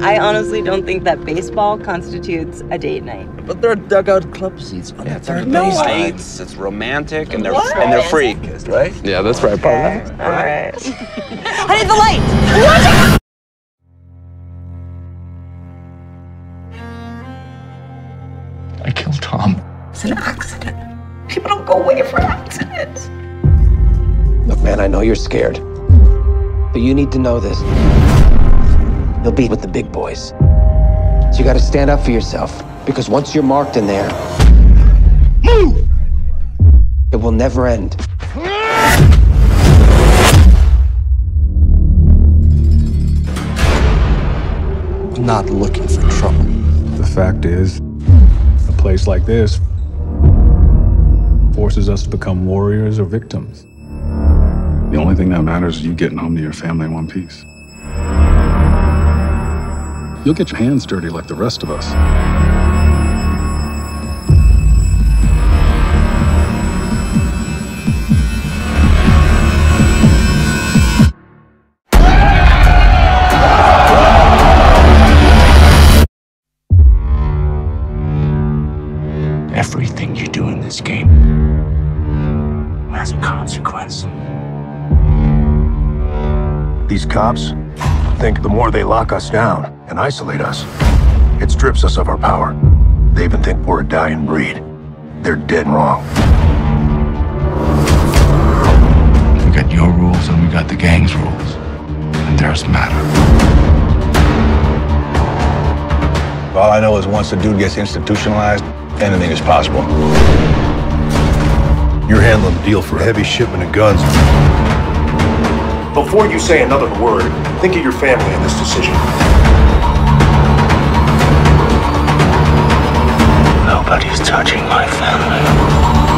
I honestly don't think that baseball constitutes a date night. But there are dugout club seats. Yeah, it's lights, it's romantic, and they're free. Right? Yeah, that's right, partner. All right. I need the light! I killed Tom. It's an accident. People don't go away for accidents. Look, man, I know you're scared. But you need to know this. You'll be with the big boys. So you gotta stand up for yourself. Because once you're marked in there, move! It will never end. I'm not looking for trouble. The fact is, a place like this forces us to become warriors or victims. The only thing that matters is you getting home to your family in one piece. You'll get your hands dirty like the rest of us. Everything you do in this game has a consequence. These cops think the more they lock us down and isolate us, it strips us of our power. They even think we're a dying breed. They're dead wrong. We got your rules and we got the gang's rules. And theirs matter. All I know is once the dude gets institutionalized, anything is possible. You're handling the deal for heavy shipment of guns. Before you say another word, think of your family in this decision. Nobody's touching my family.